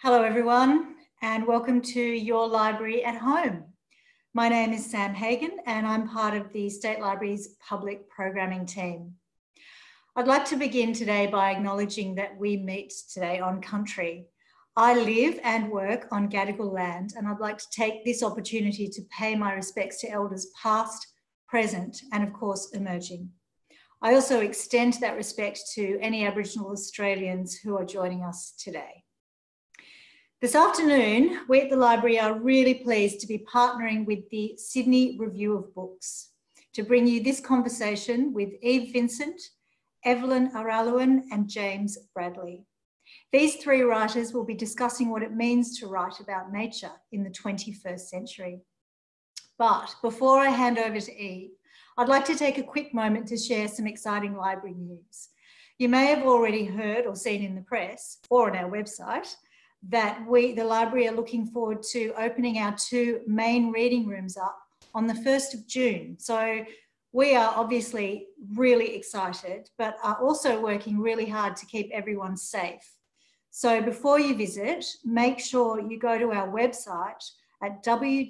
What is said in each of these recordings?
Hello everyone, and welcome to Your Library at Home. My name is Sam Hagan and I'm part of the State Library's public programming team. I'd like to begin today by acknowledging that we meet today on country. I live and work on Gadigal land, and I'd like to take this opportunity to pay my respects to elders past, present, and of course emerging. I also extend that respect to any Aboriginal Australians who are joining us today. This afternoon, we at the library are really pleased to be partnering with the Sydney Review of Books to bring you this conversation with Eve Vincent, Evelyn Araluan and James Bradley. These three writers will be discussing what it means to write about nature in the 21st century. But before I hand over to Eve, I'd like to take a quick moment to share some exciting library news. You may have already heard or seen in the press or on our website that the library are looking forward to opening our two main reading rooms up on the 1st of June. So we are obviously really excited, but are also working really hard to keep everyone safe. So before you visit, make sure you go to our website at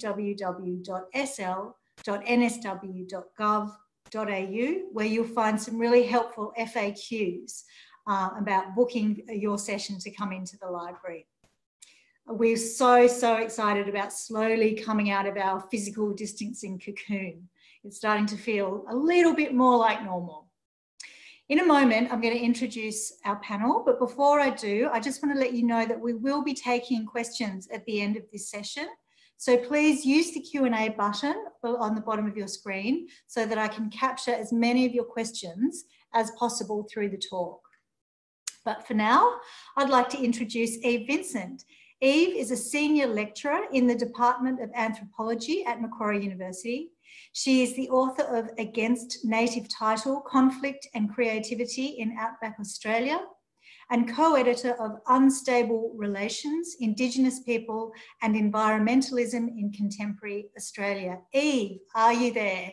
www.sl.nsw.gov.au, where you'll find some really helpful FAQs about booking your session to come into the library. We're so excited about slowly coming out of our physical distancing cocoon. It's starting to feel a little bit more like normal. In a moment, I'm going to introduce our panel, but before I do, I just want to let you know that we will be taking questions at the end of this session. So please use the Q&A button on the bottom of your screen so that I can capture as many of your questions as possible through the talk. But for now, I'd like to introduce Eve Vincent. Eve is a senior lecturer in the Department of Anthropology at Macquarie University. She is the author of Against Native Title, Conflict and Creativity in Outback Australia, and co-editor of Unstable Relations, Indigenous People and Environmentalism in Contemporary Australia. Eve, are you there?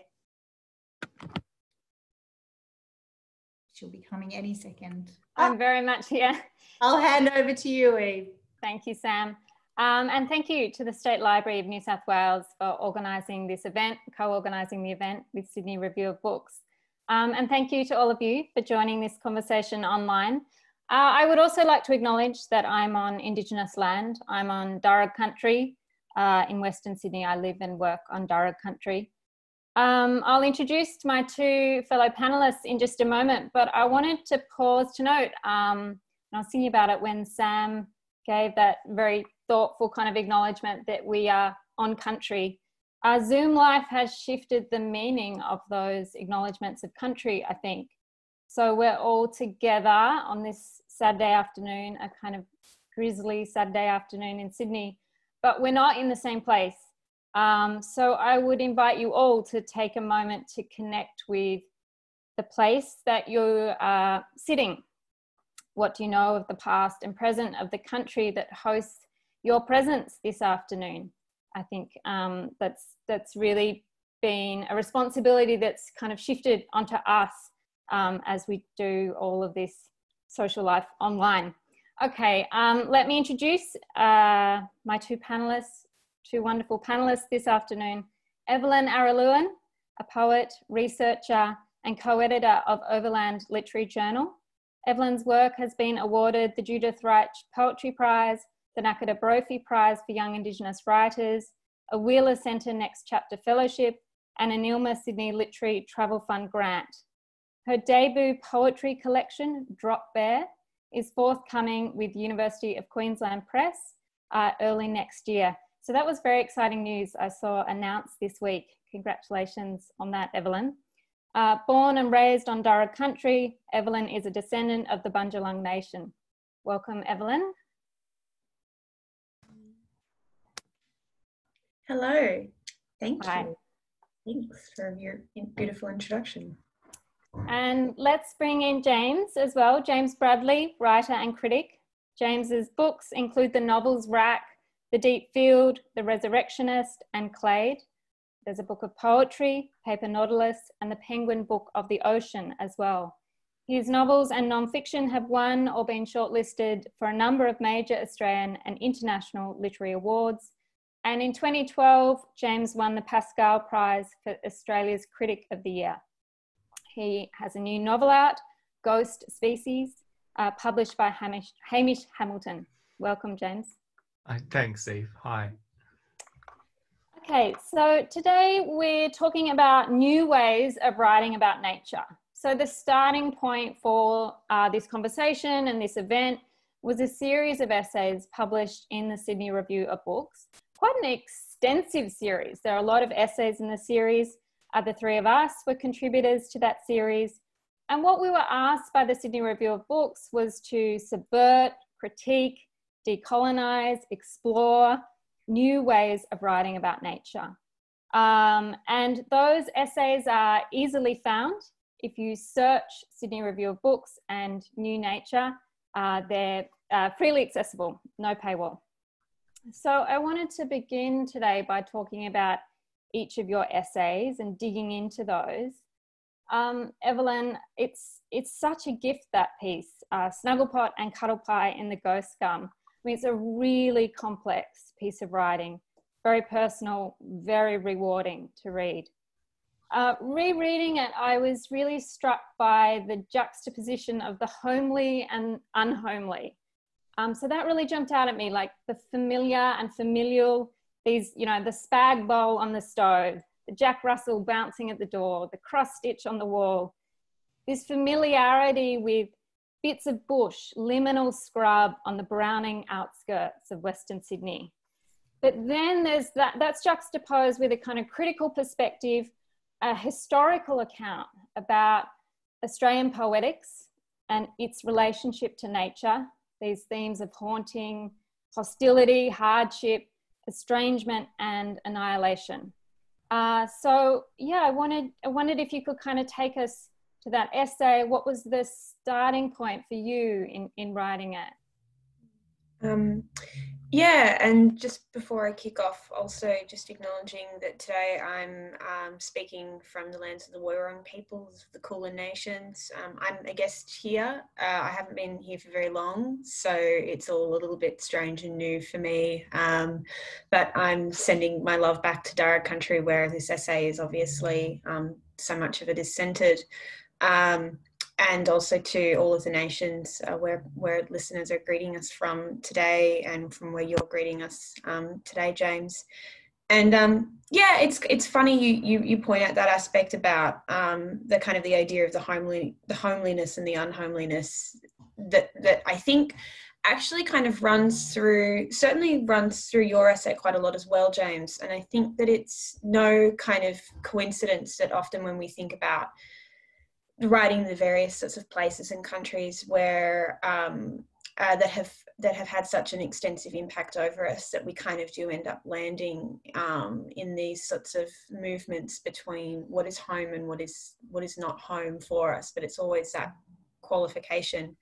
She'll be coming any second. I'm very much here. I'll hand over to you, Eve. Thank you, Sam. And thank you to the State Library of New South Wales for organising this event, co-organising the event with Sydney Review of Books. And thank you to all of you for joining this conversation online. I would also like to acknowledge that I'm on Indigenous land. I'm on Darug country in Western Sydney. I live and work on Darug country. I'll introduce my two fellow panellists in just a moment, but I wanted to pause to note, and I was thinking about it when Sam gave that very thoughtful kind of acknowledgement that we are on country. Zoom life has shifted the meaning of those acknowledgements of country, I think. So we're all together on this Saturday afternoon, a kind of grisly Saturday afternoon in Sydney, but we're not in the same place. So I would invite you all to take a moment to connect with the place that you are sitting. What do you know of the past and present of the country that hosts your presence this afternoon? I think that's really been a responsibility that's kind of shifted onto us as we do all of this social life online. Okay, let me introduce my two panellists, two wonderful panellists this afternoon. Evelyn Araluan, a poet, researcher, and co-editor of Overland Literary Journal. Evelyn's work has been awarded the Judith Reich Poetry Prize, the Nakata Brophy Prize for Young Indigenous Writers, a Wheeler Centre Next Chapter Fellowship, and a Nilma Sydney Literary Travel Fund grant. Her debut poetry collection, Drop Bear, is forthcoming with University of Queensland Press early next year. So that was very exciting news I saw announced this week. Congratulations on that, Evelyn. Born and raised on Darug country, Evelyn is a descendant of the Bundjalung Nation. Welcome, Evelyn. Hello, thank Hi. you. Thanks for your beautiful introduction. And let's bring in James as well. James Bradley, writer and critic. James's books include the novels Rack, The Deep Field, The Resurrectionist, and Clade. There's a book of poetry, Paper Nautilus, and the Penguin Book of the Ocean as well. His novels and non-fiction have won or been shortlisted for a number of major Australian and international literary awards. And in 2012, James won the Pascal Prize for Australia's Critic of the Year. He has a new novel out, Ghost Species, published by Hamish Hamilton. Welcome, James. Thanks, Eve. Hi. Okay, so today we're talking about new ways of writing about nature. So the starting point for this conversation and this event was a series of essays published in the Sydney Review of Books. Quite an extensive series. There are a lot of essays in the series. The three of us were contributors to that series. And what we were asked by the Sydney Review of Books was to subvert, critique, decolonise, explore new ways of writing about nature. And those essays are easily found. If you search Sydney Review of Books and New Nature, they're freely accessible, no paywall. So I wanted to begin today by talking about each of your essays and digging into those. Evelyn, it's such a gift, that piece, Snugglepot and Cuddlepie in the Ghost Gum. I mean, it's a really complex piece of writing, very personal, very rewarding to read. Rereading it, I was really struck by the juxtaposition of the homely and unhomely. So that really jumped out at me, like the familiar and familial, these, you know, the spag bowl on the stove, the Jack Russell bouncing at the door, the cross stitch on the wall, this familiarity with bits of bush, liminal scrub on the Browning outskirts of Western Sydney. But then there's that's juxtaposed with a kind of critical perspective, a historical account about Australian poetics and its relationship to nature, these themes of haunting, hostility, hardship, estrangement, and annihilation. So yeah, I wondered if you could kind of take us to that essay. What was the starting point for you in writing it? Yeah, and just before I kick off, also just acknowledging that today I'm speaking from the lands of the Wurrung peoples of the Kulin Nations. I'm a guest here. I haven't been here for very long, so it's all a little bit strange and new for me. But I'm sending my love back to Darug country, where this essay is obviously, so much of it is centred. And also to all of the nations where listeners are greeting us from today, and from where you're greeting us today, James. And yeah, it's funny you point out that aspect about the kind of the idea of the homeliness and the unhomeliness that I think actually kind of certainly runs through your essay quite a lot as well, James. And I think that it's no kind of coincidence that often when we think about writing the various sorts of places and countries where that have had such an extensive impact over us, that we kind of do end up landing in these sorts of movements between what is home and what is not home for us. But it's always that qualification.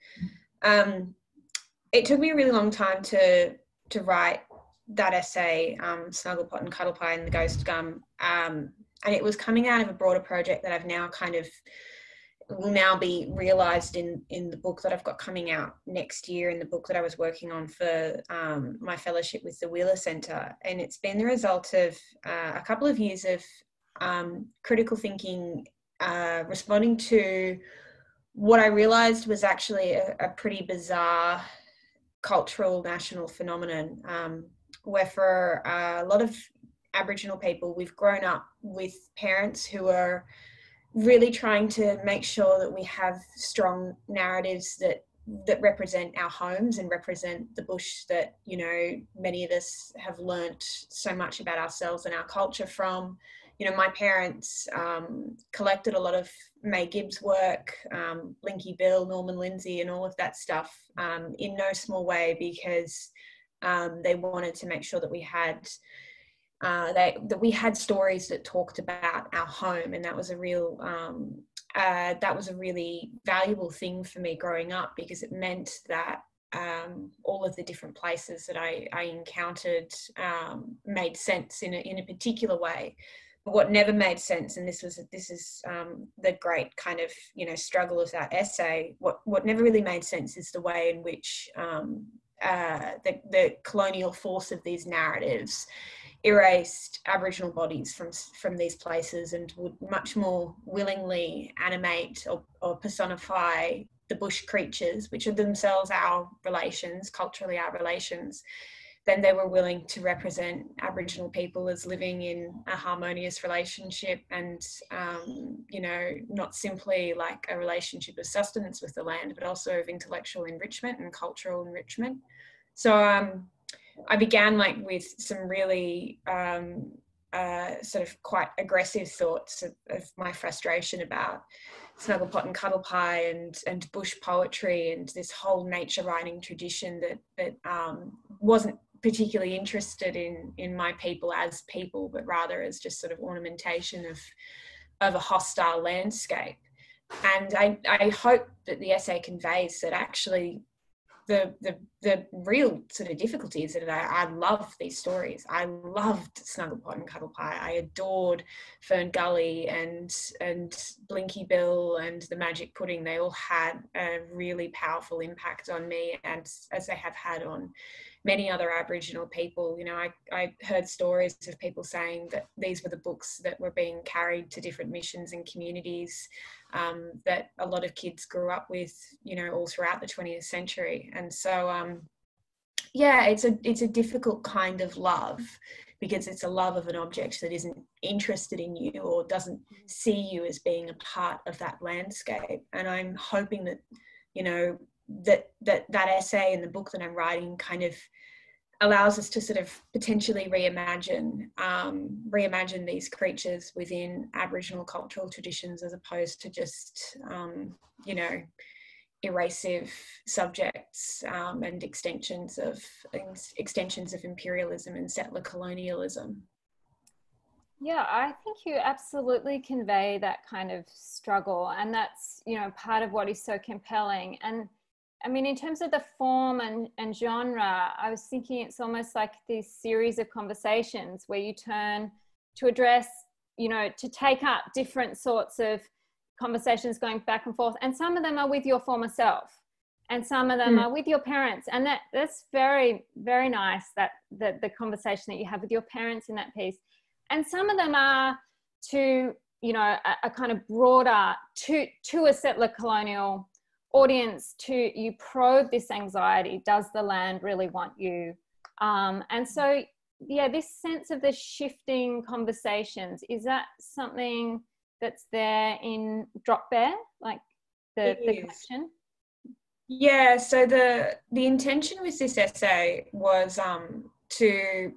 It took me a really long time to write that essay, Snugglepot and Cuddlepie and the Ghost Gum, and it was coming out of a broader project that I've now kind of will now be realised in the book that I've got coming out next year, in the book that I was working on for my fellowship with the Wheeler Centre. And it's been the result of a couple of years of critical thinking, responding to what I realised was actually a pretty bizarre cultural national phenomenon, where for a lot of Aboriginal people, we've grown up with parents who are really trying to make sure that we have strong narratives that represent our homes and represent the bush that, you know, many of us have learnt so much about ourselves and our culture from. You know, my parents collected a lot of May Gibbs work, Blinky Bill, Norman Lindsay, and all of that stuff, in no small way because they wanted to make sure that we had stories that talked about our home, and that was a really valuable thing for me growing up, because it meant that all of the different places that I encountered made sense in a particular way. what never made sense, and this is the great kind of, you know, struggle of that essay, what never really made sense is the way in which the colonial force of these narratives erased Aboriginal bodies from these places and would much more willingly animate or personify the bush creatures, which are themselves our relations, culturally our relations, then they were willing to represent Aboriginal people as living in a harmonious relationship and, you know, not simply like a relationship of sustenance with the land, but also of intellectual enrichment and cultural enrichment. So I began like with some really sort of quite aggressive thoughts of my frustration about Snugglepot and Cuddlepie and bush poetry and this whole nature writing tradition that wasn't particularly interested in my people as people, but rather as just sort of ornamentation of a hostile landscape. And I hope that the essay conveys that actually the real sort of difficulty is that I love these stories. I loved Snugglepot and Cuddlepie. I adored Fern Gully and Blinky Bill and the Magic Pudding. They all had a really powerful impact on me, and as they have had on many other Aboriginal people. You know, I heard stories of people saying that these were the books that were being carried to different missions and communities that a lot of kids grew up with, you know, all throughout the 20th century. And so, yeah, it's a difficult kind of love, because it's a love of an object that isn't interested in you or doesn't see you as being a part of that landscape. And I'm hoping that, you know, that essay and the book that I'm writing kind of allows us to sort of potentially reimagine these creatures within Aboriginal cultural traditions, as opposed to just, you know, erasive subjects and extensions of imperialism and settler colonialism. Yeah, I think you absolutely convey that kind of struggle, and that's, you know, part of what is so compelling. And I mean, in terms of the form and genre, I was thinking it's almost like this series of conversations where you turn to address, you know, to take up different sorts of conversations going back and forth. And some of them are with your former self, and some of them are with your parents. And that's very, very nice, that the conversation that you have with your parents in that piece. And some of them are to, you know, a kind of broader, to a settler colonial audience, to you probe this anxiety. Does the land really want you? And so, yeah, this sense of the shifting conversations, is that something that's there in Drop Bear, like the collection? Yeah, so the intention with this essay was to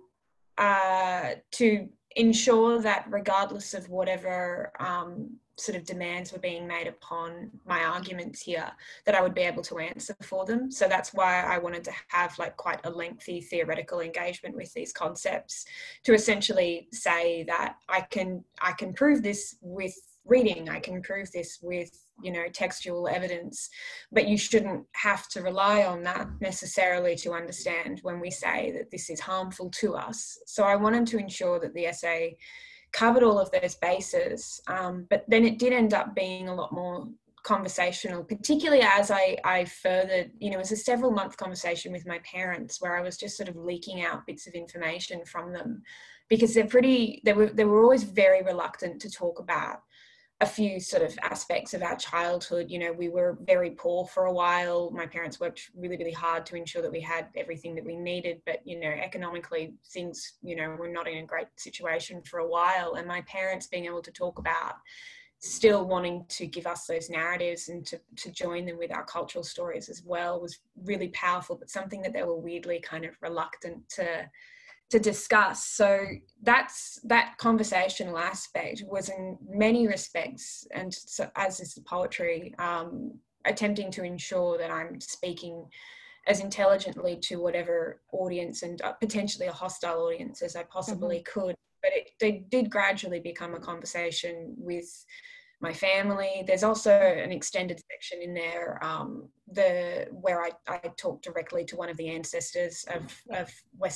ensure that regardless of whatever sort of demands were being made upon my arguments here, that I would be able to answer for them. So that's why I wanted to have like quite a lengthy theoretical engagement with these concepts, to essentially say that I can prove this with reading, I can prove this with, you know, textual evidence, but you shouldn't have to rely on that necessarily to understand when we say that this is harmful to us. So I wanted to ensure that the essay covered all of those bases, but then it did end up being a lot more conversational, particularly as I furthered, you know, it was a several month conversation with my parents where I was just sort of leaking out bits of information from them, because they were always very reluctant to talk about a few sort of aspects of our childhood. You know, we were very poor for a while. My parents worked really, really hard to ensure that we had everything that we needed, but, you know, economically things, you know, were not in a great situation for a while. And my parents being able to talk about still wanting to give us those narratives and to join them with our cultural stories as well was really powerful, but something that they were weirdly kind of reluctant to discuss. So that conversational aspect was in many respects, and so as is the poetry, attempting to ensure that I'm speaking as intelligently to whatever audience, and potentially a hostile audience, as I possibly could. But they did gradually become a conversation with my family. There's also an extended section in there where I talk directly to one of the ancestors of Western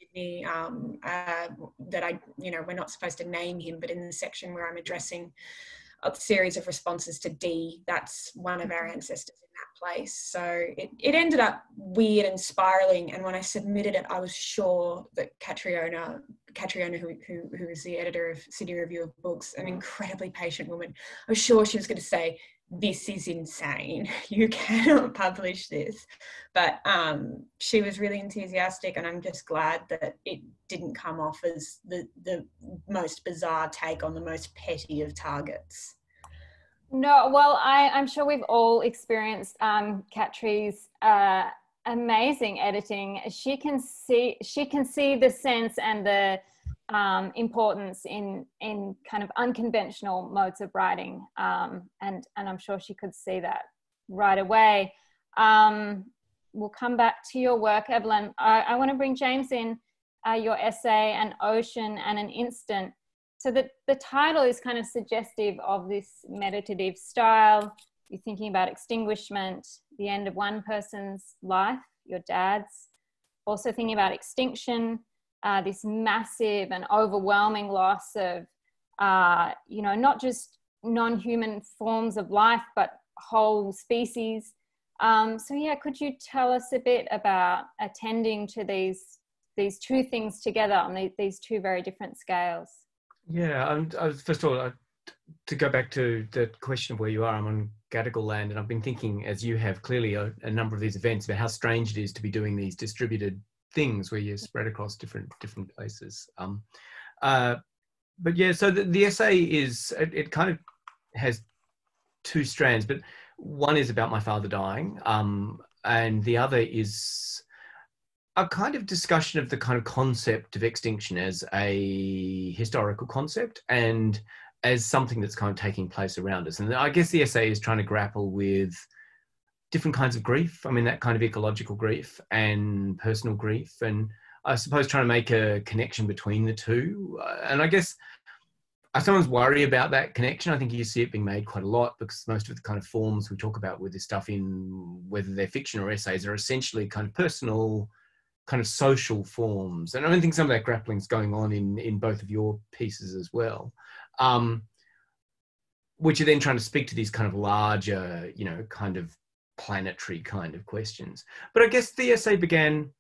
Sydney that we're not supposed to name him, but in the section where I'm addressing a series of responses to D, that's one of our ancestors in that place. So it ended up weird and spiraling. And when I submitted it, I was sure that Catriona, who is the editor of Sydney Review of Books, an incredibly patient woman, I was sure she was going to say, "This is insane. You cannot publish this." But she was really enthusiastic, and I'm just glad that it didn't come off as the most bizarre take on the most petty of targets. No, well, I'm sure we've all experienced Catri's amazing editing. She can see the sense and the importance in kind of unconventional modes of writing, and I'm sure she could see that right away. We'll come back to your work, Evelyn. I want to bring James in, your essay, An Ocean and an Instant. So the title is kind of suggestive of this meditative style. You're thinking about extinguishment, the end of one person's life, your dad's. Also thinking about extinction, this massive and overwhelming loss of, not just non-human forms of life, but whole species. So yeah, could you tell us a bit about attending to these two things together on these two very different scales? Yeah, first of all, to go back to the question of where you are, I'm on Gadigal land, and I've been thinking, as you have clearly, a number of these events about how strange it is to be doing these distributed things where you're spread across different places. But yeah, so the essay is, it kind of has two strands, but one is about my father dying, and the other is a kind of discussion of the kind of concept of extinction as a historical concept and as something that's kind of taking place around us. And I guess the essay is trying to grapple with different kinds of grief. I mean, that kind of ecological grief and personal grief, and I suppose trying to make a connection between the two. And I guess I sometimes worry about that connection. I think you see it being made quite a lot because most of the kind of forms we talk about with this stuff, in whether they're fiction or essays, are essentially kind of personal, kind of social forms. And I think some of that grappling is going on in both of your pieces as well, which are then trying to speak to these kind of larger, kind of planetary kind of questions. But I guess the essay began,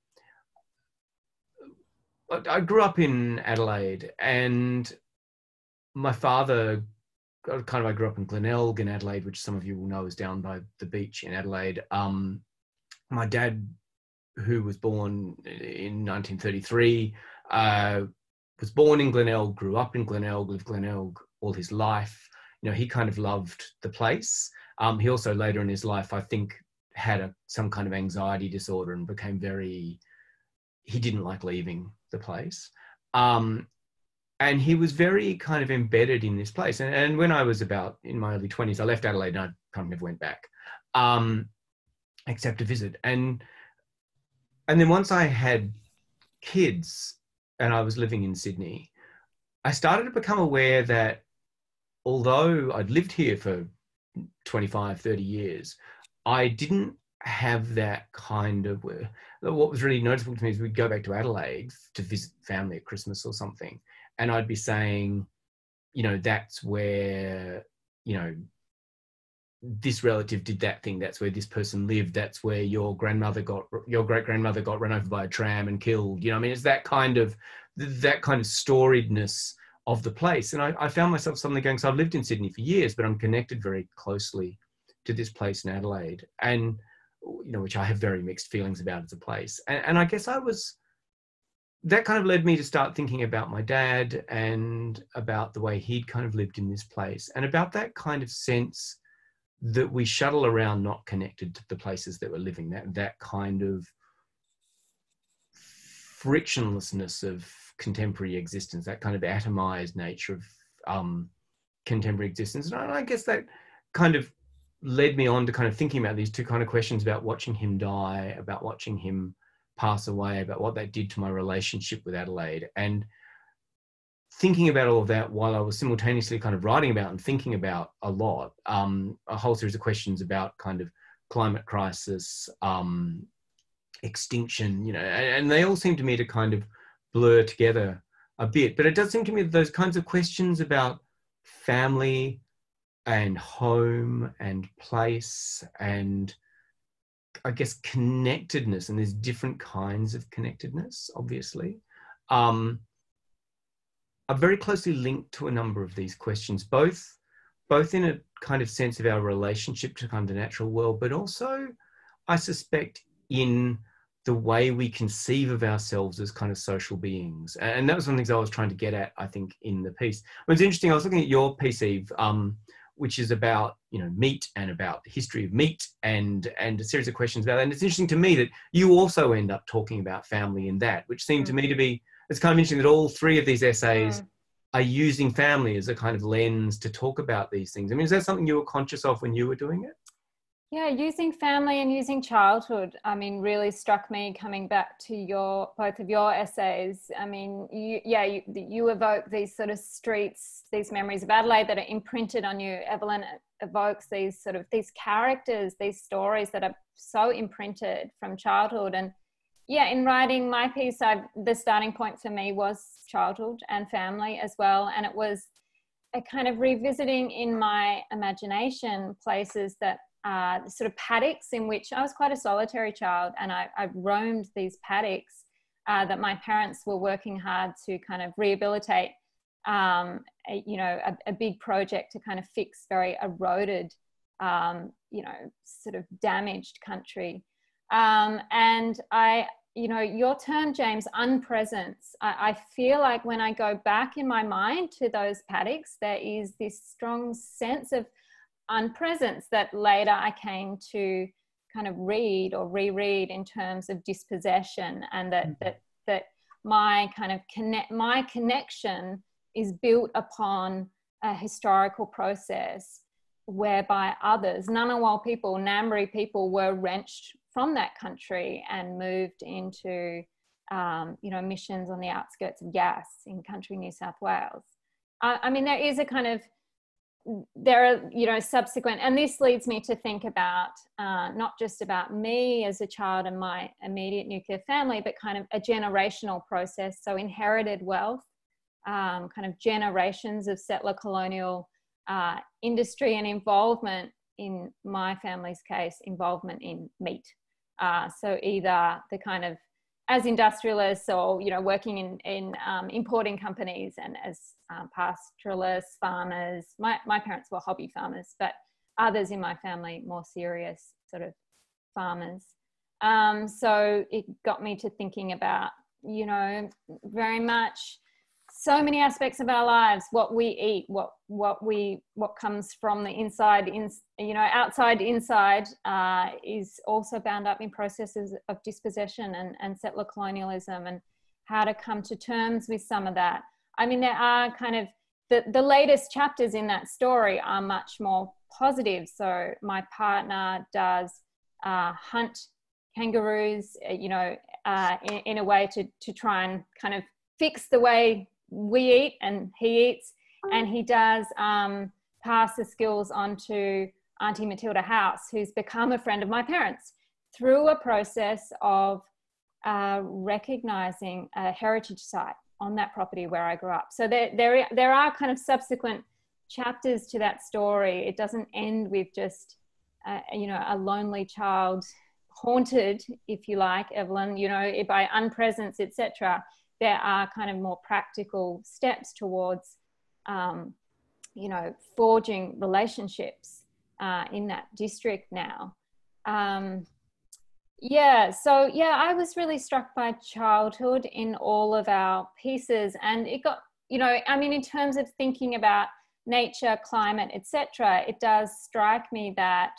I grew up in Adelaide, and my father, I grew up in Glenelg in Adelaide, which some of you will know is down by the beach in Adelaide. My dad, who was born in 1933, was born in Glenelg, grew up in Glenelg, lived Glenelg all his life. He kind of loved the place. He also later in his life, I think, had some kind of anxiety disorder and became he didn't like leaving the place. And he was very kind of embedded in this place. And when I was about in my early 20s, I left Adelaide and I kind of never went back, except to visit. And then once I had kids and I was living in Sydney, I started to become aware that although I'd lived here for 25, 30 years, I didn't have that kind of, what was really noticeable to me is we'd go back to Adelaide to visit family at Christmas or something. And I'd be saying, that's where, this relative did that thing. That's where this person lived. That's where your great grandmother got run over by a tram and killed. It's that kind of storiedness of the place. And I found myself suddenly going, so I've lived in Sydney for years, but I'm connected very closely to this place in Adelaide, and, which I have very mixed feelings about as a place. And I guess that kind of led me to start thinking about my dad and about the way he'd kind of lived in this place, and about that kind of sense that we shuttle around not connected to the places that we're living, that kind of frictionlessness of contemporary existence, that kind of atomized nature of contemporary existence. And I guess that kind of led me on to kind of thinking about these two kind of questions about watching him die, about watching him pass away, about what that did to my relationship with Adelaide, and thinking about all of that while I was simultaneously kind of writing about and thinking about a lot, a whole series of questions about kind of climate crisis, extinction, and they all seem to me to kind of blur together a bit. But it does seem to me that those kinds of questions about family and home and place and, I guess, connectedness, and there's different kinds of connectedness, obviously, are very closely linked to a number of these questions, both in a kind of sense of our relationship to kind of the natural world, but also, I suspect, in the way we conceive of ourselves as kind of social beings. And that was one of the things I was trying to get at, I think, in the piece. It was interesting, I was looking at your piece, Eve, which is about, you know, meat and about the history of meat and a series of questions about that. And it's interesting to me that you also end up talking about family in that, which seemed to me to be, it's kind of interesting that all three of these essays are using family as a kind of lens to talk about these things. I mean, is that something you were conscious of when you were doing it? Yeah, using family and using childhood, I mean, really struck me coming back to both of your essays. I mean, you evoke these sort of streets, these memories of Adelaide that are imprinted on you. Evelyn evokes these characters, these stories that are so imprinted from childhood. And yeah, in writing my piece, the starting point for me was childhood and family as well. And it was a kind of revisiting in my imagination places that sort of paddocks in which I was quite a solitary child, and I roamed these paddocks that my parents were working hard to kind of rehabilitate, a big project to kind of fix very eroded, sort of damaged country. And your term, James, unpresence, I feel like when I go back in my mind to those paddocks, there is this strong sense of unpresence that later I came to kind of read or reread in terms of dispossession, and that my kind of my connection is built upon a historical process whereby others, Ngunnawal people, Ngambri people, were wrenched from that country and moved into missions on the outskirts of Yass in country New South Wales. I mean, there is a kind of, there are, subsequent, and this leads me to think about not just about me as a child and my immediate nuclear family, but kind of a generational process. So inherited wealth, kind of generations of settler colonial industry and involvement, in my family's case, involvement in meat. So either the kind of as industrialists or, working in importing companies, and as pastoralists, farmers. My parents were hobby farmers, but others in my family, more serious sort of farmers. So it got me to thinking about, very much so many aspects of our lives, what we eat, what comes from the inside, outside to inside, is also bound up in processes of dispossession and settler colonialism, and how to come to terms with some of that. I mean, there are kind of the latest chapters in that story are much more positive. So my partner does hunt kangaroos, in a way to try and kind of fix the way we eat and he eats, and he does pass the skills on to Auntie Matilda House, who's become a friend of my parents through a process of recognizing a heritage site on that property where I grew up. So there are kind of subsequent chapters to that story. It doesn't end with just a lonely child, haunted, if you like, Evelyn, by unpresence, etc. There are kind of more practical steps towards, forging relationships in that district now. I was really struck by childhood in all of our pieces, and it got, in terms of thinking about nature, climate, etc., it does strike me that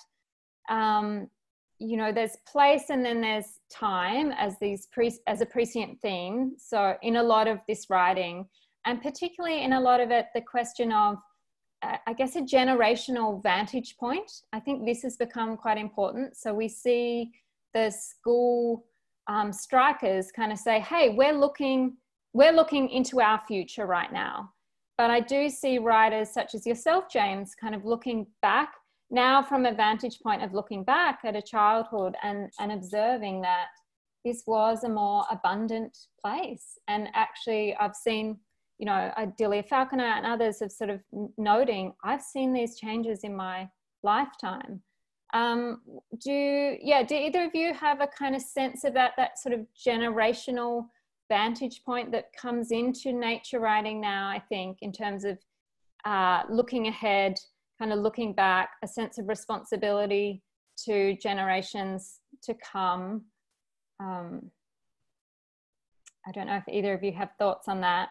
there's place and then there's time as a prescient theme. So in a lot of this writing, and particularly in a lot of it, the question of, I guess, a generational vantage point. I think this has become quite important. So we see the school strikers kind of say, hey, we're looking into our future right now. But I do see writers such as yourself, James, kind of looking back now from a vantage point of looking back at a childhood and observing that this was a more abundant place. And actually I've seen, you know, Delia Falconer and others have sort of noting, I've seen these changes in my lifetime. Do either of you have a kind of sense of that sort of generational vantage point that comes into nature writing now, I think, in terms of looking ahead, kind of looking back, a sense of responsibility to generations to come? I don't know if either of you have thoughts on that.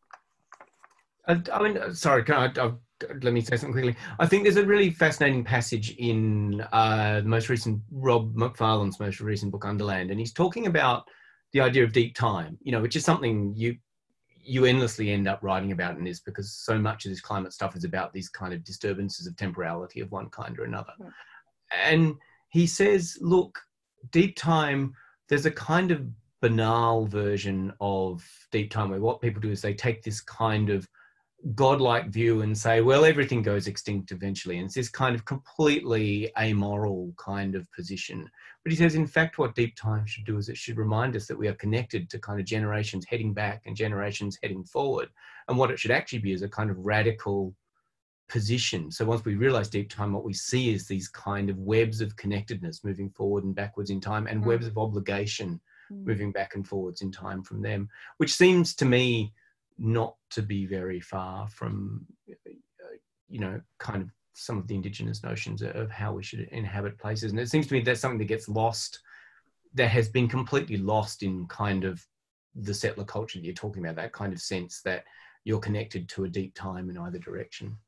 I mean, sorry, let me say something quickly. I think there's a really fascinating passage in the most recent, Rob McFarlane's most recent book, Underland, and he's talking about the idea of deep time, you know, which is something you endlessly end up writing about in this, because so much of this climate stuff is about these kind of disturbances of temporality of one kind or another. Mm. And he says, look, deep time, there's a kind of banal version of deep time where what people do is they take this kind of godlike view and say, well, everything goes extinct eventually. And it's this kind of completely amoral kind of position. But he says, in fact, what deep time should do is it should remind us that we are connected to kind of generations heading back and generations heading forward. And what it should actually be is a kind of radical position. So once we realize deep time, what we see is these kind of webs of connectedness moving forward and backwards in time, and webs of obligation moving back and forwards in time from them, which seems to me not to be very far from, you know, kind of some of the indigenous notions of how we should inhabit places. And it seems to me that's something that gets lost, that has been completely lost in kind of the settler culture that you're talking about, that kind of sense that you're connected to a deep time in either direction.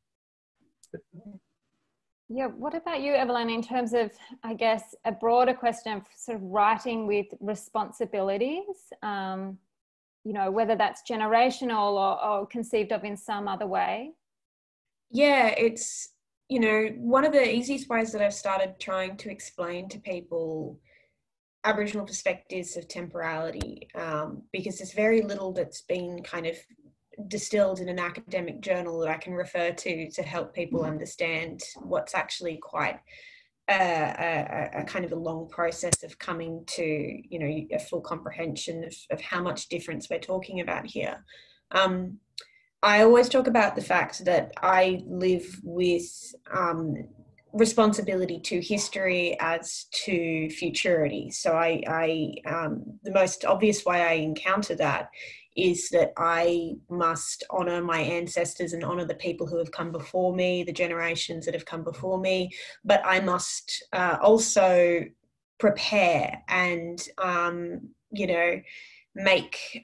Yeah, what about you, Evelyn, in terms of, I guess, a broader question of sort of writing with responsibilities, you know, whether that's generational or conceived of in some other way? Yeah, it's, you know, one of the easiest ways that I've started trying to explain to people Aboriginal perspectives of temporality, because there's very little that's been kind of distilled in an academic journal that I can refer to help people understand what's actually quite a kind of a long process of coming to, you know, a full comprehension of how much difference we're talking about here. I always talk about the fact that I live with responsibility to history as to futurity. So the most obvious way I encounter that is that I must honour my ancestors and honour the people who have come before me, the generations that have come before me, but I must also prepare and, you know, make,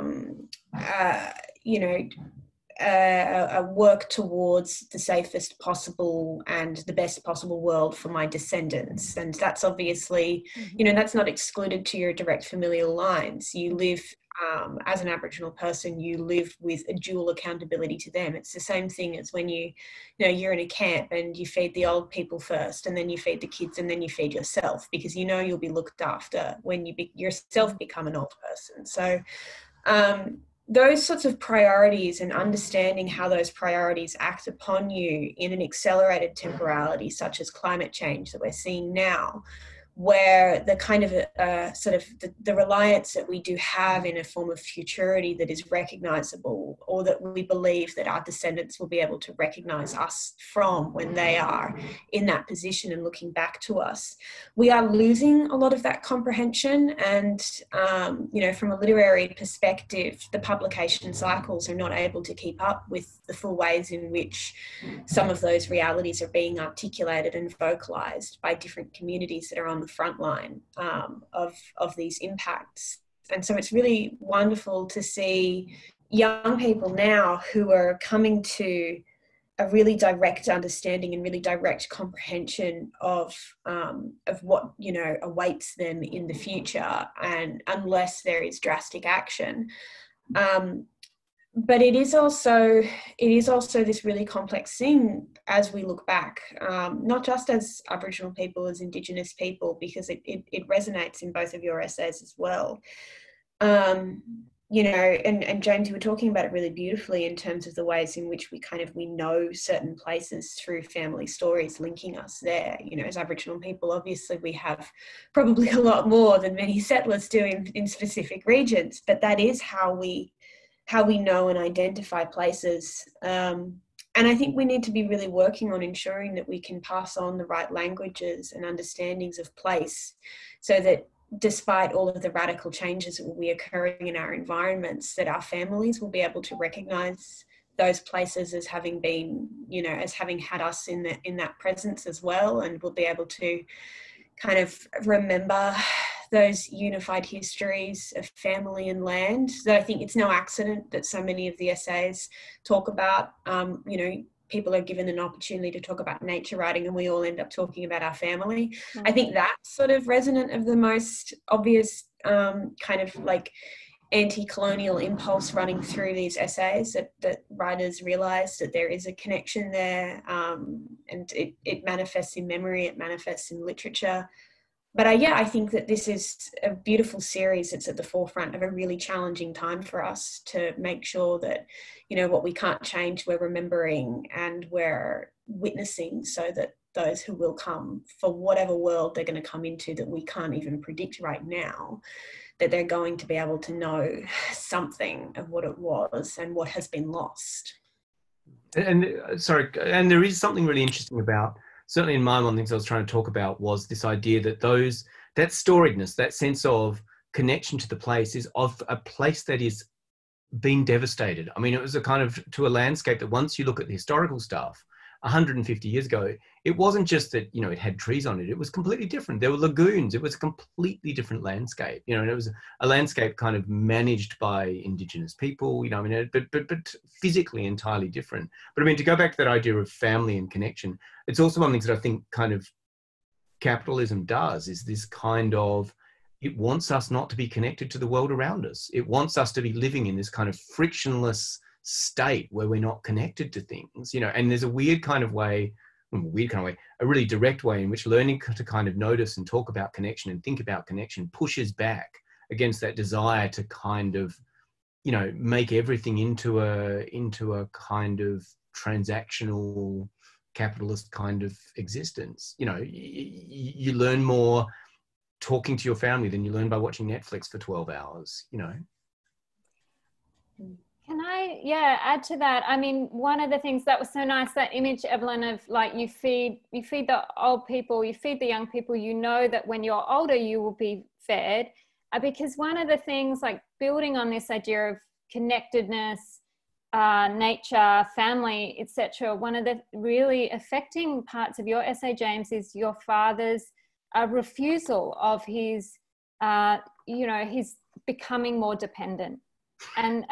you know, work towards the safest possible and the best possible world for my descendants. And that's obviously, you know, that's not excluded to your direct familial lines. You live, as an Aboriginal person, you live with a dual accountability to them. It's the same thing as when you know, you're in a camp and you feed the old people first, and then you feed the kids, and then you feed yourself, because you know you'll be looked after when you yourself become an old person. So those sorts of priorities and understanding how those priorities act upon you in an accelerated temporality, such as climate change that we're seeing now, where the kind of sort of the reliance that we do have in a form of futurity that is recognizable, or that we believe that our descendants will be able to recognize us from when they are in that position and looking back to us. We are losing a lot of that comprehension, and you know, from a literary perspective, the publication cycles are not able to keep up with the full ways in which some of those realities are being articulated and vocalized by different communities that are on the front line of these impacts. And so it's really wonderful to see young people now who are coming to a really direct understanding and really direct comprehension of what, you know, awaits them in the future, and unless there is drastic action. But it is also this really complex thing as we look back, not just as Aboriginal people, as Indigenous people, because it resonates in both of your essays as well. you know, and James, you were talking about it really beautifully in terms of the ways in which we know certain places through family stories linking us there. You know, as Aboriginal people, obviously we have probably a lot more than many settlers do in specific regions, but that is how we know and identify places. And I think we need to be really working on ensuring that we can pass on the right languages and understandings of place, so that despite all of the radical changes that will be occurring in our environments, that our families will be able to recognize those places as having been, you know, as having had us in that presence as well, and will be able to kind of remember those unified histories of family and land. So I think it's no accident that so many of the essays talk about, you know, people are given an opportunity to talk about nature writing and we all end up talking about our family. Mm-hmm. I think that's sort of resonant of the most obvious kind of like anti-colonial impulse running through these essays, that writers realize that there is a connection there, and it manifests in memory, it manifests in literature. But I think that this is a beautiful series that's at the forefront of a really challenging time for us to make sure that, you know, what we can't change, we're remembering and we're witnessing, so that those who will come, for whatever world they're going to come into that we can't even predict right now, that they're going to be able to know something of what it was and what has been lost. And there is something really interesting about, certainly in my mind, one of the things I was trying to talk about was this idea that that storiedness, that sense of connection to the place, is of a place that is being devastated. I mean, it was a kind of to a landscape that once you look at the historical stuff, 150 years ago, it wasn't just that, you know, it had trees on it. It was completely different. There were lagoons. It was a completely different landscape, you know, and it was a landscape kind of managed by Indigenous people, you know, I mean, but physically entirely different. But I mean, to go back to that idea of family and connection, it's also one of the things that I think kind of capitalism does, is this kind of, it wants us not to be connected to the world around us. It wants us to be living in this kind of frictionless state where we're not connected to things, you know, and there's a weird kind of way, a really direct way in which learning to kind of notice and talk about connection and think about connection pushes back against that desire to kind of, you know, make everything into a kind of transactional capitalist kind of existence. You know, you learn more talking to your family than you learn by watching Netflix for 12 hours, you know. Can I, add to that? I mean, one of the things that was so nice, that image, Evelyn, of like you feed the old people, you feed the young people, you know that when you're older you will be fed, because one of the things, like building on this idea of connectedness, nature, family, etc., one of the really affecting parts of your essay, James, is your father's refusal of his, you know, his becoming more dependent. And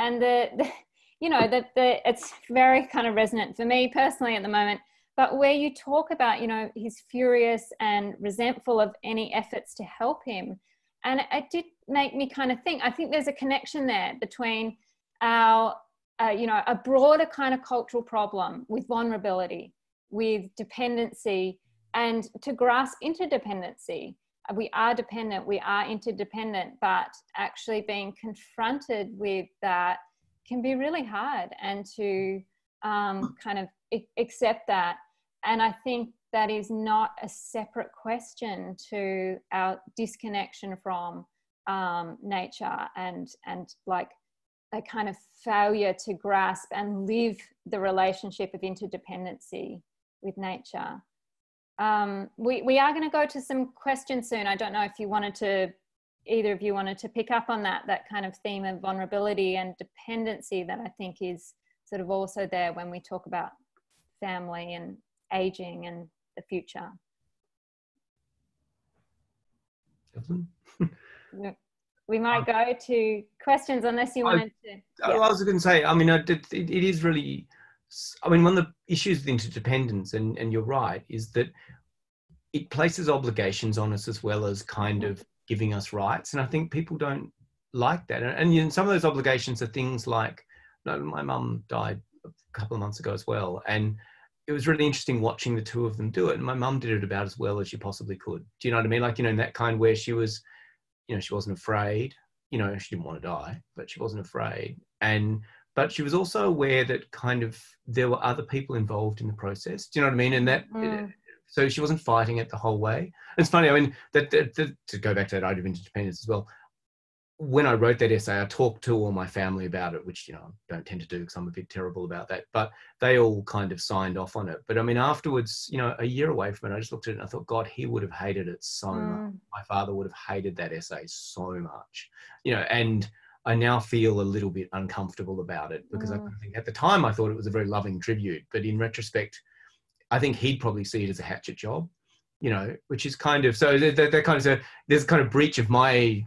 it's very kind of resonant for me personally at the moment, but where you talk about, you know, he's furious and resentful of any efforts to help him. And it did make me kind of think, I think there's a connection there between our, you know, a broader kind of cultural problem with vulnerability, with dependency, and to grasp interdependency. We are dependent, we are interdependent, but actually being confronted with that can be really hard, and to kind of accept that. And I think that is not a separate question to our disconnection from nature and like a kind of failure to grasp and live the relationship of interdependency with nature. We are going to go to some questions soon. I don't know if either of you wanted to pick up on that kind of theme of vulnerability and dependency that I think is sort of also there when we talk about family and aging and the future. We might go to questions unless you wanted to. Yeah. I was going to say, I mean, it is really, I mean, one of the issues with interdependence, and you're right, is that it places obligations on us as well as kind of giving us rights. And I think people don't like that. And you know, some of those obligations are things like, my mum died a couple of months ago as well. And it was really interesting watching the two of them do it. And my mum did it about as well as she possibly could. Do you know what I mean? Like, you know, in that kind where she was, you know, she wasn't afraid. you know, she didn't want to die, but she wasn't afraid. But she was also aware that kind of there were other people involved in the process. Do you know what I mean? And that, so she wasn't fighting it the whole way. It's funny, I mean, that to go back to that idea of interdependence as well, when I wrote that essay, I talked to all my family about it, which, you know, I don't tend to do because I'm a bit terrible about that, but they all kind of signed off on it. But I mean, afterwards, you know, a year away from it, I just looked at it and I thought, God, he would have hated it so much. My father would have hated that essay so much, you know, and I now feel a little bit uncomfortable about it because I think at the time I thought it was a very loving tribute, but in retrospect, I think he'd probably see it as a hatchet job, you know, which is kind of, so that kind of, so there's a kind of breach of my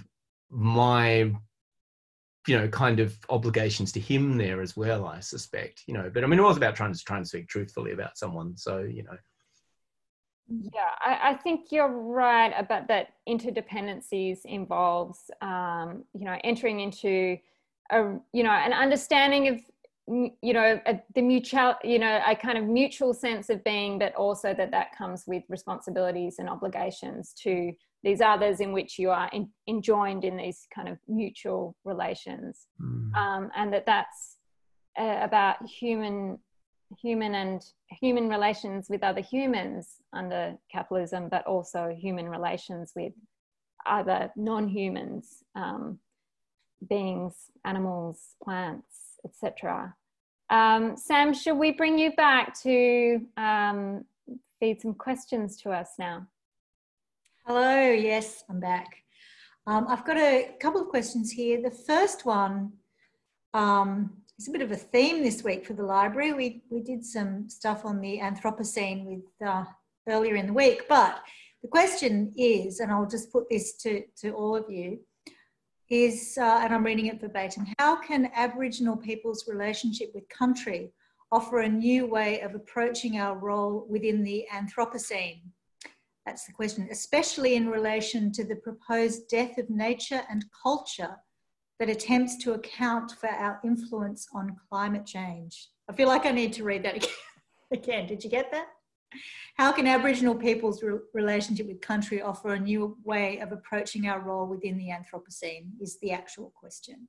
you know, kind of obligations to him there as well, I suspect, you know. But I mean, it was about trying to speak truthfully about someone, so, you know. Yeah, I think you're right about that. Interdependencies involves you know, entering into a, you know, an understanding of, you know, the mutual, you know, a kind of mutual sense of being, but also that comes with responsibilities and obligations to these others in which you are enjoined in these kind of mutual relations. And that's about human relations with other humans under capitalism, but also human relations with other non-humans, beings, animals, plants, etc. Sam, should we bring you back to feed some questions to us now? Hello, yes, I'm back. I've got a couple of questions here. The first one is a bit of a theme this week for the library. We did some stuff on the Anthropocene with earlier in the week, but the question is, and I'll just put this to all of you, is, and I'm reading it verbatim, how can Aboriginal people's relationship with country offer a new way of approaching our role within the Anthropocene? That's the question, especially in relation to the proposed death of nature and culture that attempts to account for our influence on climate change. I feel like I need to read that again. Did you get that? How can Aboriginal people's relationship with country offer a new way of approaching our role within the Anthropocene is the actual question.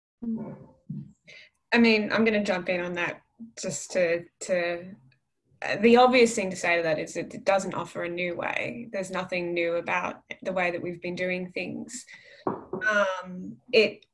I mean, I'm going to jump in on that just to the obvious thing to say to that is that it doesn't offer a new way. There's nothing new about the way that we've been doing things. It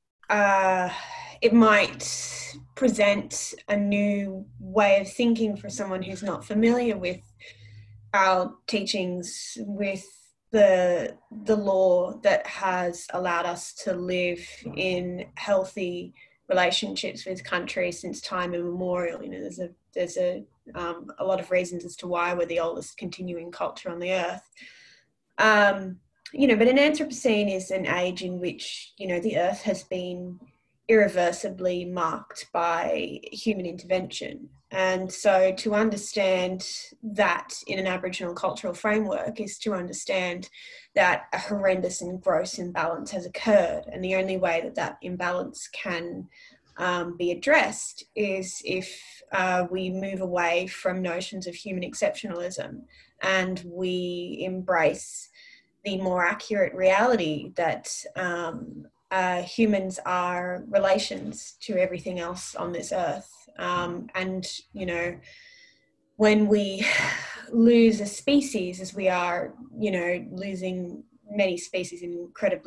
might present a new way of thinking for someone who's not familiar with our teachings, with the law that has allowed us to live in healthy relationships with country since time immemorial. You know, there's a lot of reasons as to why we're the oldest continuing culture on the earth. You know, but an Anthropocene is an age in which, you know, the earth has been irreversibly marked by human intervention. And so to understand that in an Aboriginal cultural framework is to understand that a horrendous and gross imbalance has occurred. And the only way that that imbalance can be addressed is if we move away from notions of human exceptionalism and we embrace the more accurate reality that humans are relations to everything else on this earth. And, you know, when we lose a species, as we are, you know, losing many species in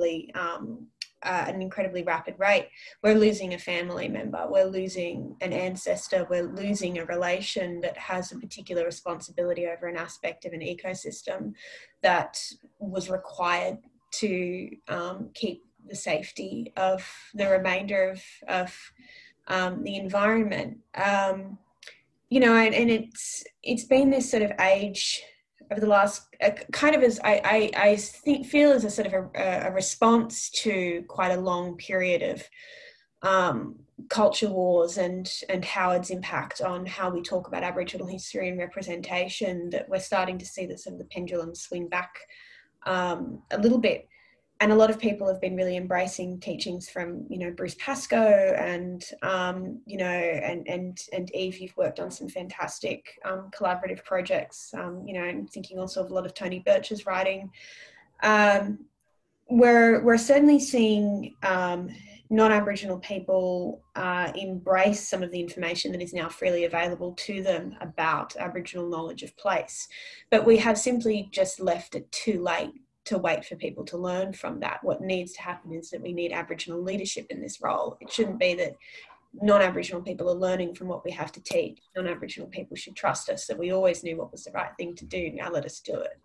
an incredibly rapid rate, we're losing a family member, we're losing an ancestor, we're losing a relation that has a particular responsibility over an aspect of an ecosystem that was required to keep the safety of the remainder of the environment. You know, and it's been this sort of age over the last kind of, as I feel as a sort of a response to quite a long period of culture wars and Howard's impact on how we talk about Aboriginal history and representation, that we're starting to see the sort of the pendulum swing back a little bit. And a lot of people have been really embracing teachings from, you know, Bruce Pascoe and, you know, and Eve, you've worked on some fantastic collaborative projects, you know, and thinking also of a lot of Tony Birch's writing. You we're certainly seeing non-Aboriginal people embrace some of the information that is now freely available to them about Aboriginal knowledge of place. But we have simply just left it too late to wait for people to learn from that. What needs to happen is that we need Aboriginal leadership in this role. It shouldn't be that non-Aboriginal people are learning from what we have to teach. Non-Aboriginal people should trust us that we always knew what was the right thing to do. Now let us do it.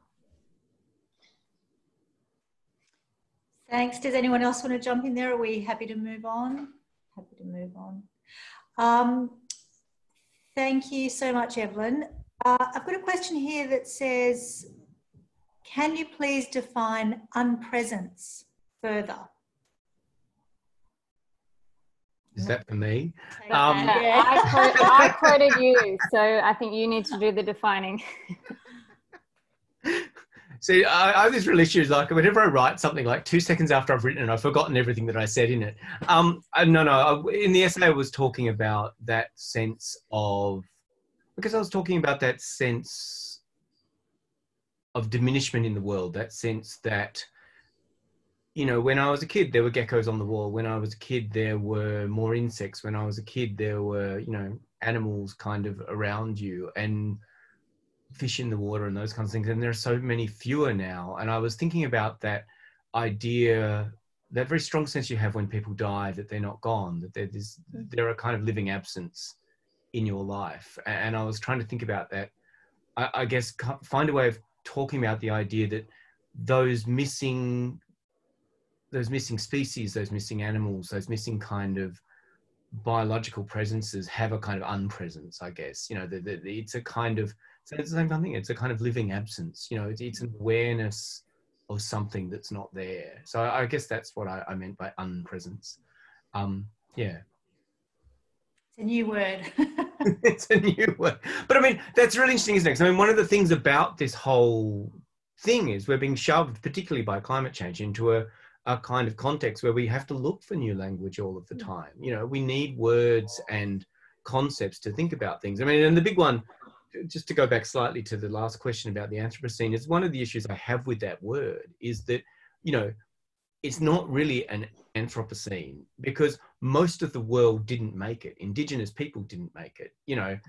Thanks. Does anyone else want to jump in there? Are we happy to move on? Happy to move on. Thank you so much, Evelyn. I've got a question here that says, can you please define unpresence further? Is that for me? Yeah. I quoted you, so I think you need to do the defining. See, I have this real issue, like whenever I write something, like 2 seconds after I've written it, I've forgotten everything that I said in it. No, in the essay I was talking about that sense of, because I was talking about that sense of diminishment in the world, that sense that, you know, when I was a kid, there were geckos on the wall. When I was a kid, there were more insects. When I was a kid, there were, you know, animals kind of around you and fish in the water and those kinds of things. And there are so many fewer now. And I was thinking about that idea, that very strong sense you have when people die, that they're not gone, that they're a kind of living absence in your life. And I was trying to think about that. I guess find a way of talking about the idea that those missing species, those missing animals, those missing kind of biological presences have a kind of unpresence, I guess. You know, it's a kind of, it's the same kind of thing. It's a kind of living absence. You know, it's an awareness of something that's not there. So I guess that's what I meant by unpresence. Yeah. It's a new word. It's a new word. But I mean, that's really interesting, isn't it? 'Cause I mean, one of the things about this whole thing is we're being shoved, particularly by climate change, into a kind of context where we have to look for new language all of the time. You know, we need words and concepts to think about things. I mean, and the big one, just to go back slightly to the last question about the Anthropocene, is one of the issues I have with that word is that, you know, it's not really an Anthropocene because most of the world didn't make it. Indigenous people didn't make it. You know,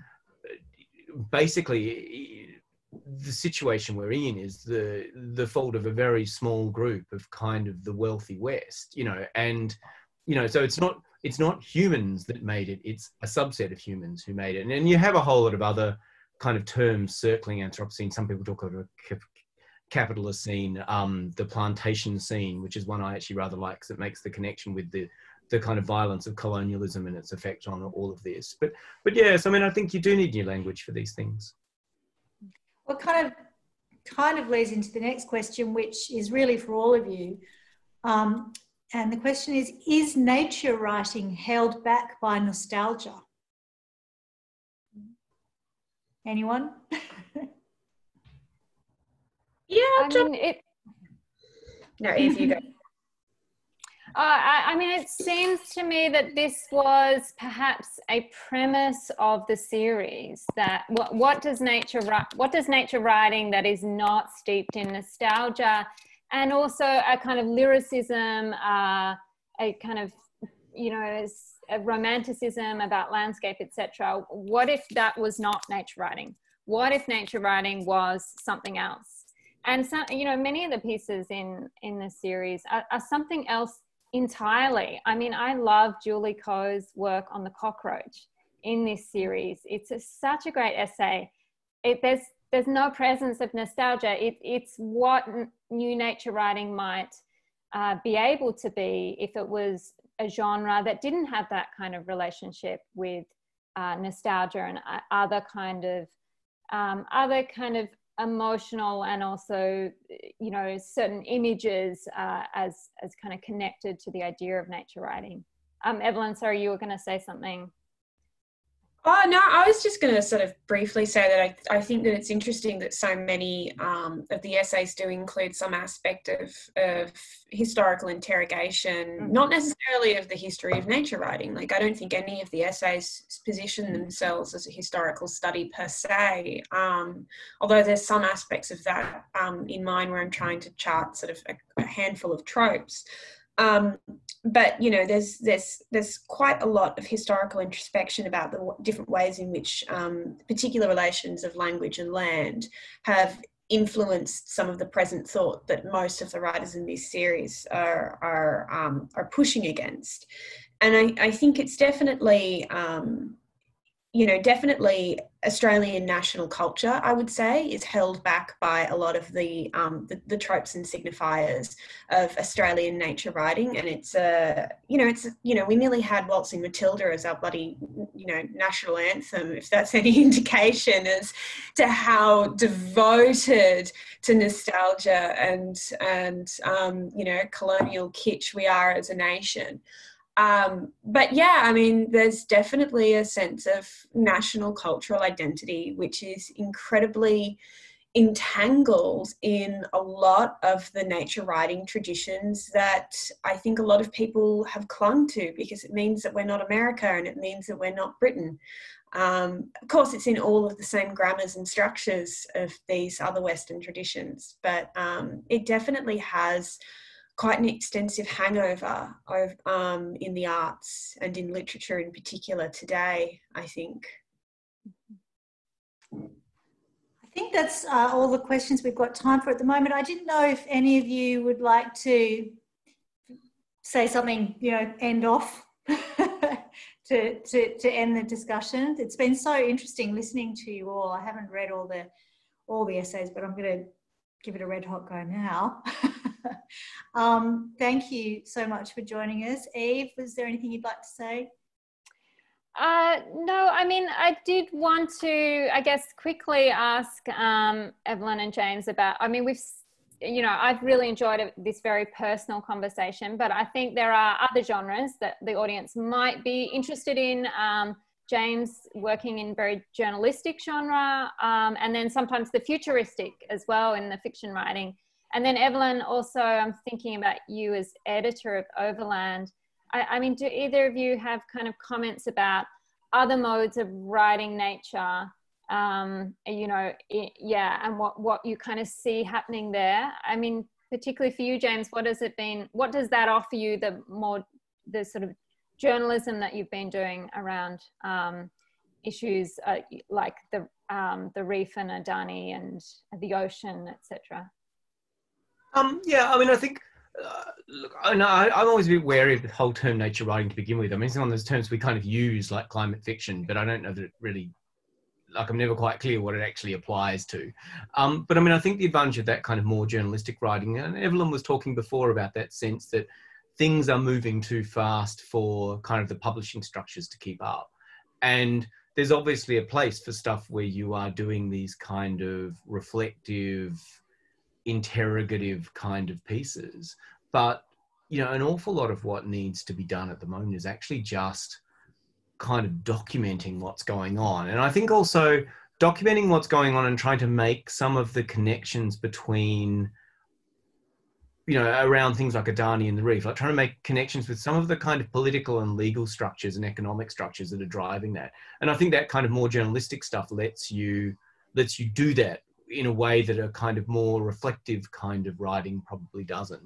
basically the situation we're in is the fault of a very small group of kind of the wealthy West, you know, and, you know, so it's not humans that made it, it's a subset of humans who made it. And you have a whole lot of other kind of terms circling Anthropocene. Some people talk about a capitalist scene, the plantation scene, which is one I actually rather like because it makes the connection with the kind of violence of colonialism and its effect on all of this. But yes, I mean, I think you do need new language for these things. Well, kind of leads into the next question, which is really for all of you. And the question is nature writing held back by nostalgia? Anyone? Yeah, No, Eve, you go. I mean, it seems to me that this was perhaps a premise of the series, that what does nature writing that is not steeped in nostalgia, and also a kind of lyricism, a kind of, you know, a romanticism about landscape, etc. What if that was not nature writing? What if nature writing was something else? And so, you know, many of the pieces in this series are something else entirely. I mean, I love Julie Coe's work on the cockroach in this series. It's such a great essay. There's no presence of nostalgia. It's what new nature writing might be able to be if it was a genre that didn't have that kind of relationship with nostalgia and other kind of emotional and also, you know, certain images as kind of connected to the idea of nature writing. Evelyn, sorry, you were going to say something. Oh, no, I was just going to sort of briefly say that I think that it's interesting that so many of the essays do include some aspect of historical interrogation, not necessarily of the history of nature writing. Like, I don't think any of the essays position themselves as a historical study per se, although there's some aspects of that in mine where I'm trying to chart sort of a handful of tropes. But you know, there's quite a lot of historical introspection about the different ways in which particular relations of language and land have influenced some of the present thought that most of the writers in this series are pushing against. And I think it's definitely definitely Australian national culture, I would say, is held back by a lot of the tropes and signifiers of Australian nature writing. And we nearly had Waltzing Matilda as our bloody, national anthem, if that's any indication as to how devoted to nostalgia and colonial kitsch we are as a nation. But yeah, I mean, there's definitely a sense of national cultural identity, which is incredibly entangled in a lot of the nature writing traditions that I think a lot of people have clung to, because it means that we're not America and it means that we're not Britain. Of course, it's in all of the same grammars and structures of these other Western traditions, but it definitely has quite an extensive hangover of, in the arts and in literature in particular today, I think. I think that's all the questions we've got time for at the moment. I didn't know if any of you would like to say something, end off to end the discussion. It's been so interesting listening to you all. I haven't read all the essays, but I'm going to give it a red hot go now. Thank you so much for joining us. Eve, was there anything you'd like to say? No, I mean, I did want to, I guess, quickly ask Evelyn and James about, I mean, I've really enjoyed this very personal conversation, but I think there are other genres that the audience might be interested in. James working in very journalistic genre, and then sometimes the futuristic as well in the fiction writing. And then Evelyn, also, I'm thinking about you as editor of Overland. I mean, do either of you have kind of comments about other modes of writing nature, and what you kind of see happening there? I mean, particularly for you, James, what does that offer you, the sort of journalism that you've been doing around issues like the reef and Adani and the ocean, etc.? Yeah, I mean, I think, look, I'm always a bit wary of the whole term nature writing to begin with. I mean, it's one of those terms we kind of use, like climate fiction, but I don't know that it really, I'm never quite clear what it actually applies to. But I mean, I think the advantage of that kind of more journalistic writing, and Evelyn was talking before about that sense that things are moving too fast for kind of the publishing structures to keep up. And there's obviously a place for stuff where you are doing these kind of reflective, interrogative kind of pieces. But, an awful lot of what needs to be done at the moment is actually just kind of documenting what's going on. And I think also documenting what's going on and trying to make some of the connections between, around things like Adani and the reef, like trying to make connections with some of the kind of political and legal structures and economic structures that are driving that. And I think that kind of more journalistic stuff lets you do that in a way that a kind of more reflective kind of writing probably doesn't,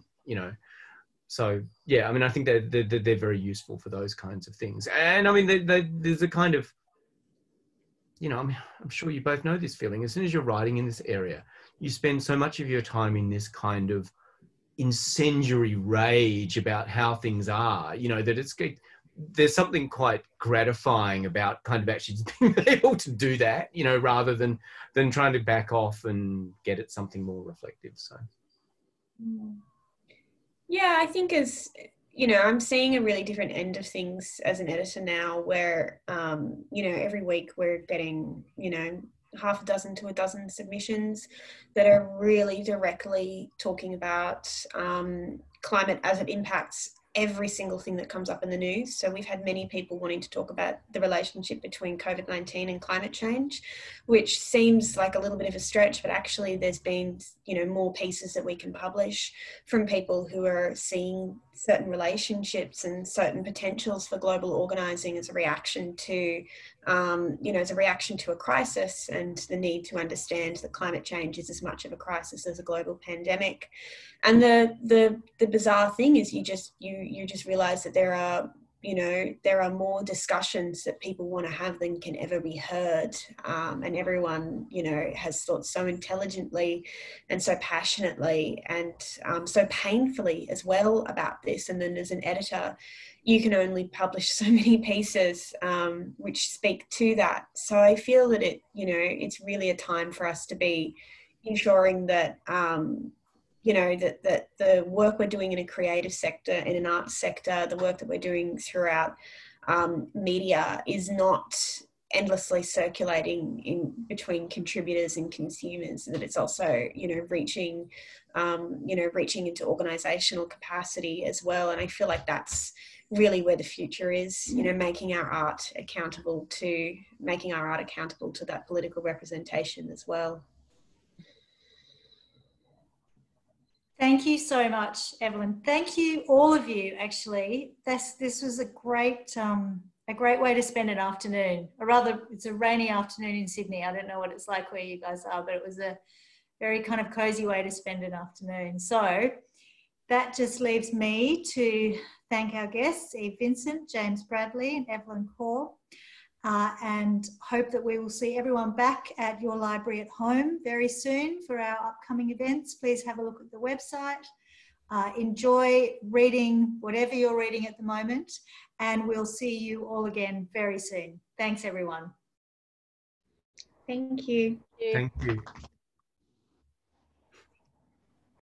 So, yeah, I mean, I think they're very useful for those kinds of things. And I mean, there's a kind of, I mean, I'm sure you both know this feeling. As soon as you're writing in this area, you spend so much of your time in this kind of incendiary rage about how things are, that there's something quite gratifying about kind of actually being able to do that, rather than trying to back off and get at something more reflective. So, yeah, I think I'm seeing a really different end of things as an editor now, where every week we're getting half a dozen to a dozen submissions that are really directly talking about climate as it impacts every single thing that comes up in the news. So we've had many people wanting to talk about the relationship between COVID-19 and climate change, which seems like a little bit of a stretch, but actually there's been, you know, more pieces that we can publish from people who are seeing certain relationships and certain potentials for global organising as a reaction to, you know, as a reaction to a crisis, and the need to understand that climate change is as much of a crisis as a global pandemic. And the bizarre thing is you just realise that there are more discussions that people want to have than can ever be heard, and everyone, you know, has thought so intelligently and so passionately and so painfully as well about this. And then as an editor, you can only publish so many pieces which speak to that. So I feel that it's really a time for us to be ensuring that that the work we're doing in a creative sector, in an arts sector, the work that we're doing throughout media is not endlessly circulating in between contributors and consumers, that it's also, you know, reaching into organizational capacity as well. And I feel like that's really where the future is, you know, making our art accountable to that political representation as well. Thank you so much, Evelyn. Thank you, all of you, actually. This was a great way to spend an afternoon. Or rather, it's a rainy afternoon in Sydney. I don't know what it's like where you guys are, but it was a very kind of cozy way to spend an afternoon. So that just leaves me to thank our guests, Eve Vincent, James Bradley and Evelyn Kaur, and hope that we will see everyone back at Your Library at Home very soon for our upcoming events. Please have a look at the website. Enjoy reading whatever you're reading at the moment, and we'll see you all again very soon. Thanks, everyone. Thank you. Thank you.